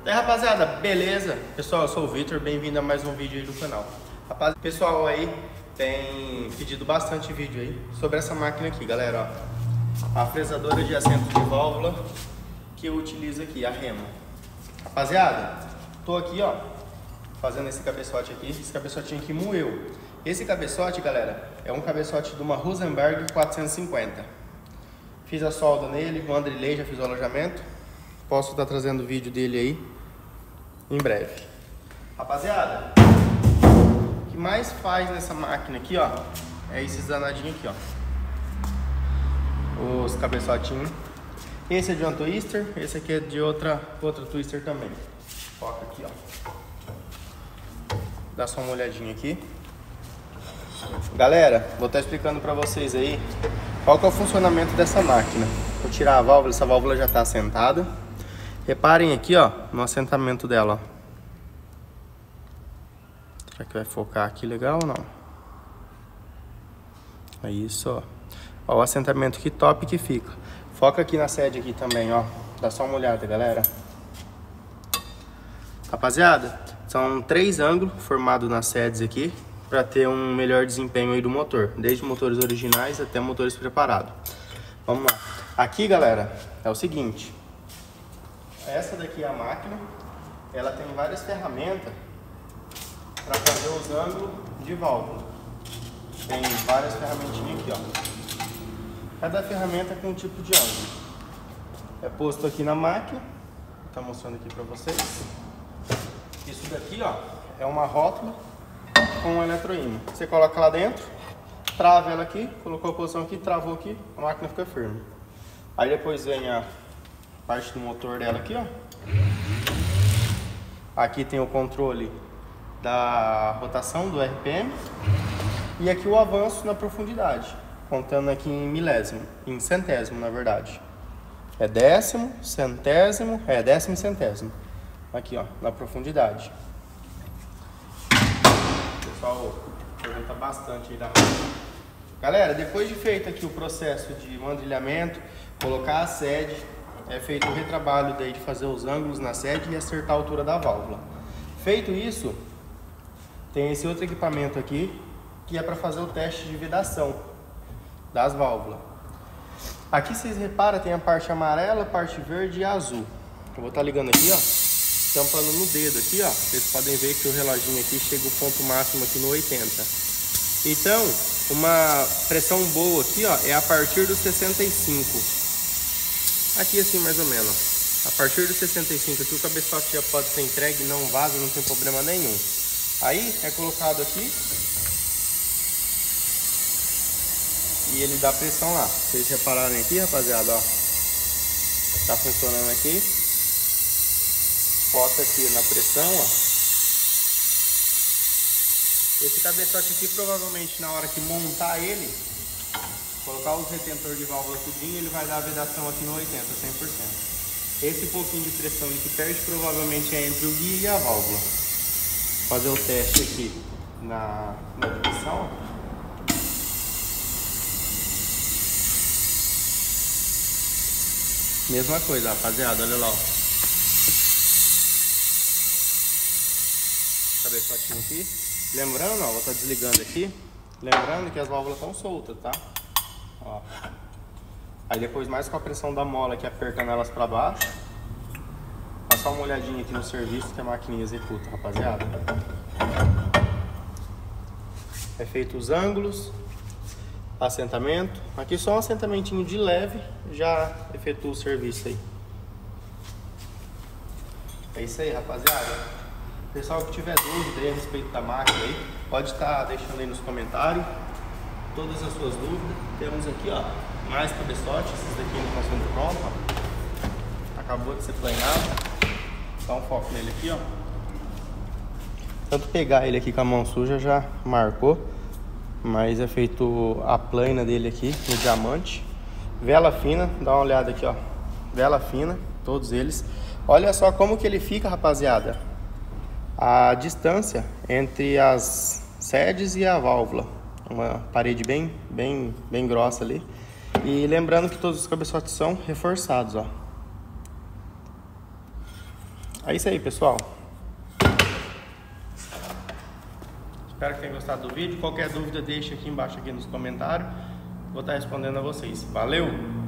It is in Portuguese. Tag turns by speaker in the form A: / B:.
A: E aí, rapaziada, beleza? Pessoal, eu sou o Vitor, bem-vindo a mais um vídeo aí do canal. Rapaziada, pessoal aí tem pedido bastante vídeo aí sobre essa máquina aqui, galera, ó. A fresadora de assento de válvula que eu utilizo aqui, a Remo. Rapaziada, tô aqui, ó, fazendo esse cabeçote aqui. Esse cabeçotinho aqui moeu. Esse cabeçote, galera, é um cabeçote de uma Rosenberg 450. Fiz a solda nele, o Andrilei já fiz o alojamento. Posso estar trazendo o vídeo dele aí em breve. Rapaziada, o que mais faz nessa máquina aqui, ó, é esses danadinhos aqui, ó. Os cabeçotinhos. Esse é de uma twister, esse aqui é de outra twister também. Foca aqui, ó. Dá só uma olhadinha aqui. Galera, vou estar explicando pra vocês aí qual que é o funcionamento dessa máquina. Vou tirar a válvula, essa válvula já está assentada. Reparem aqui, ó, no assentamento dela, ó. Será que vai focar aqui legal ou não? É isso, ó. Ó, o assentamento que top que fica. Foca aqui na sede aqui também, ó. Dá só uma olhada, galera. Rapaziada, são 3 ângulos formados nas sedes aqui para ter um melhor desempenho aí do motor, desde motores originais até motores preparados. Vamos lá. Aqui, galera, é o seguinte. Essa daqui é a máquina. Ela tem várias ferramentas para fazer os ângulos de válvula. Tem várias ferramentinhas aqui, ó. Cada ferramenta com um tipo de ângulo. É posto aqui na máquina. Vou estar mostrando aqui para vocês. Isso daqui, ó, é uma rótula com um eletroímã. Você coloca lá dentro, trava ela aqui, colocou a posição aqui, travou aqui, a máquina fica firme. Aí depois vem a parte do motor dela aqui, ó. Aqui tem o controle da rotação do RPM e aqui o avanço na profundidade, contando aqui em milésimo, em centésimo na verdade. É décimo, centésimo, décimo e centésimo. Aqui, ó, na profundidade. O pessoal pergunta bastante aí da máquina. Galera, depois de feito aqui o processo de mandrilhamento, colocar a sede, é feito o retrabalho daí de fazer os ângulos na sede e acertar a altura da válvula. Feito isso, tem esse outro equipamento aqui, que é para fazer o teste de vedação das válvulas. Aqui vocês reparam, tem a parte amarela, a parte verde e a azul. Eu vou estar ligando aqui, ó, tampando no dedo aqui, ó. Vocês podem ver que o reloginho aqui chega o ponto máximo aqui no 80. Então, uma pressão boa aqui, ó, é a partir dos 65. Aqui assim mais ou menos. A partir dos 65 aqui o cabeçote já pode ser entregue, não vaza, não tem problema nenhum. Aí é colocado aqui e ele dá pressão lá. Vocês repararem aqui, rapaziada, ó. Tá funcionando aqui. Foca aqui na pressão, ó. Esse cabeçote aqui, provavelmente na hora que montar ele, colocar os retentores de válvula tudinho, ele vai dar a vedação aqui no 80, 100%. Esse pouquinho de pressão que perde provavelmente é entre o guia e a válvula. Fazer o teste aqui na direção. Mesma coisa, rapaziada, olha lá, ó. Cabeçotinho aqui. Lembrando, ó, vou estar desligando aqui. Lembrando que as válvulas estão soltas, tá? Ó. Aí depois mais com a pressão da mola aqui apertando elas para baixo. Passar uma olhadinha aqui no serviço que a maquininha executa, rapaziada. É feito os ângulos, assentamento. Aqui só um assentamentinho de leve já efetua o serviço aí. É isso aí, rapaziada. Pessoal que tiver dúvida aí a respeito da máquina aí, pode estar deixando aí nos comentários todas as suas dúvidas. Temos aqui, ó, mais cabeçotes. Esses daqui não estão sendo prontos, ó. Acabou de ser planado. Dá um foco nele aqui, ó. Tanto pegar ele aqui com a mão suja já marcou, mas é feito a plana dele aqui no diamante. Vela fina, dá uma olhada aqui, ó. Vela fina, todos eles. Olha só como que ele fica, rapaziada. A distância entre as sedes e a válvula. Uma parede bem grossa ali. E lembrando que todos os cabeçotes são reforçados, ó. É isso aí, pessoal. Espero que tenham gostado do vídeo. Qualquer dúvida, deixa aqui embaixo aqui nos comentários. Vou estar respondendo a vocês. Valeu!